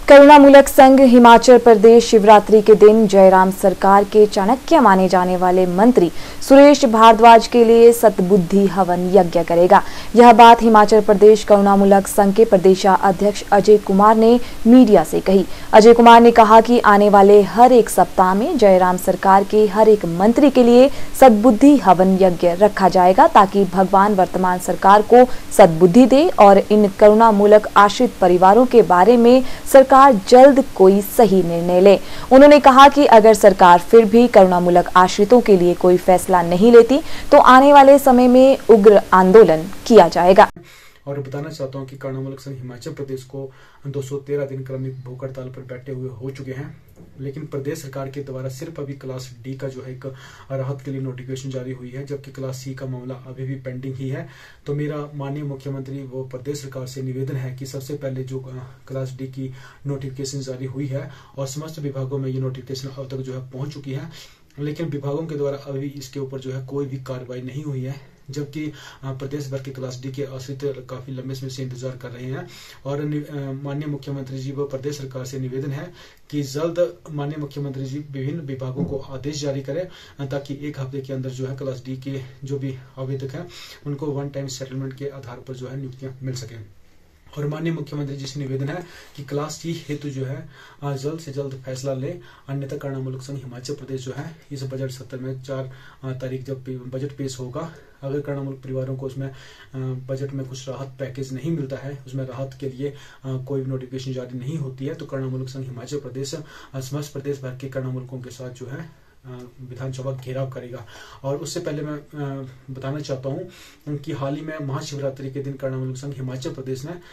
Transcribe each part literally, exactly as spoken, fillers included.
करुणामूलक संघ हिमाचल प्रदेश शिवरात्रि के दिन जयराम सरकार के चाणक्य माने जाने वाले मंत्री सुरेश भारद्वाज के लिए सतबुद्धि हवन यज्ञ करेगा। यह बात हिमाचल प्रदेश करुणामूलक संघ के प्रदेशाध्यक्ष अजय कुमार ने मीडिया से कही। अजय कुमार ने कहा कि आने वाले हर एक सप्ताह में जयराम सरकार के हर एक मंत्री के लिए सतबुद्धि हवन यज्ञ रखा जाएगा ताकि भगवान वर्तमान सरकार को सद्बुद्धि दे और इन करुणामूलक आश्रित परिवारों के बारे में सरकार जल्द कोई सही निर्णय ले। उन्होंने कहा कि अगर सरकार फिर भी करुणामूलक आश्रितों के लिए कोई फैसला नहीं लेती तो आने वाले समय में उग्र आंदोलन किया जाएगा। और बताना चाहता हूं कि करुणामूलक संघ हिमाचल प्रदेश को दो सौ तेरह दिन क्रमिक भूख हड़ताल पर बैठे हुए हो चुके हैं, लेकिन प्रदेश सरकार के द्वारा सिर्फ अभी क्लास डी का जो है एक राहत के लिए नोटिफिकेशन जारी हुई है, जबकि क्लास सी का मामला अभी भी पेंडिंग ही है। तो मेरा माननीय मुख्यमंत्री व प्रदेश सरकार से निवेदन है कि सबसे पहले जो क्लास डी की नोटिफिकेशन जारी हुई है और समस्त विभागों में ये नोटिफिकेशन अब तक जो है पहुंच चुकी है, लेकिन विभागों के द्वारा अभी इसके ऊपर जो है कोई भी कार्रवाई नहीं हुई है, जबकि प्रदेश भर के क्लास डी के आश्रित काफी लंबे समय से इंतजार कर रहे हैं। और माननीय मुख्यमंत्री जी व प्रदेश सरकार से निवेदन है कि जल्द माननीय मुख्यमंत्री जी विभिन्न विभागों को आदेश जारी करें ताकि एक हफ्ते के अंदर जो है क्लास डी के जो भी आवेदक हैं उनको वन टाइम सेटलमेंट के आधार पर जो है नियुक्तियां मिल सकें। और माननीय मुख्यमंत्री जी से निवेदन है कि क्लास सी हेतु जो है जल्द से जल्द फैसला ले, अन्यथा करुणामूलक संघ हिमाचल प्रदेश जो है इस बजट सत्र में चार तारीख जब बजट पेश होगा, अगर करुणामूलक परिवारों को उसमें बजट में कुछ राहत पैकेज नहीं मिलता है, उसमें राहत के लिए कोई भी जारी नहीं होती है, तो करुणामूलक संघ हिमाचल प्रदेश समस्त प्रदेश भर के करुणामूलकों के साथ जो है विधानसभा घेराव करेगा। और उससे पहले मैं बताना चाहता हूं कि हाल ही में महाशिवरात्रि के दिन करुणामूलक संघ हिमाचल प्रदेश ने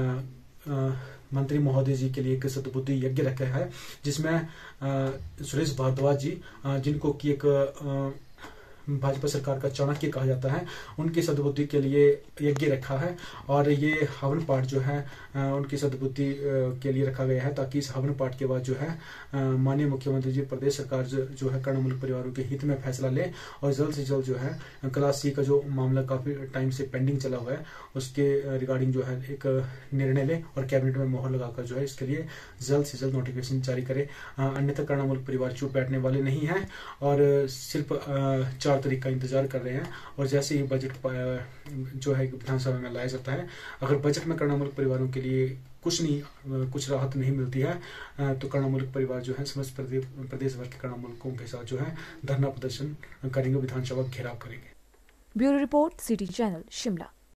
मंत्री महोदय जी के लिए एक सतबुद्धि यज्ञ रखा है, जिसमें सुरेश भारद्वाज जी, जिनको की एक भाजपा सरकार का चाणक्य कहा जाता है, उनकी सद्बुद्धि के लिए यज्ञ रखा है। और ये हवन पाठ जो है उनकी सद्बुद्धि के लिए रखा गया है ताकि इस हवन पाठ के बाद जो है माननीय मुख्यमंत्री जी प्रदेश सरकार जो है करुणामूलक परिवारों के हित में फैसला ले और जल्द से जल्द जो है क्लास सी का जो मामला काफी टाइम से पेंडिंग चला हुआ है उसके रिगार्डिंग जो है एक निर्णय ले और कैबिनेट में मोहर लगाकर जो है इसके लिए जल्द से जल्द नोटिफिकेशन जारी करे, अन्यथा करुणामूलक परिवार चुप बैठने वाले नहीं है और सिर्फ चार तारीख का इंतजार कर रहे हैं। और जैसे ही बजट जो है विधानसभा में लाया जाता है, अगर बजट में करुणामूलक परिवारों के लिए कुछ नहीं कुछ राहत नहीं मिलती है तो करुणामूलक परिवार जो है समस्त प्रदेश प्रदेश भर के करुणामूलकों के साथ जो है धरना प्रदर्शन करेंगे, विधानसभा घेराव करेंगे। Bureau report, city channel, Shimla.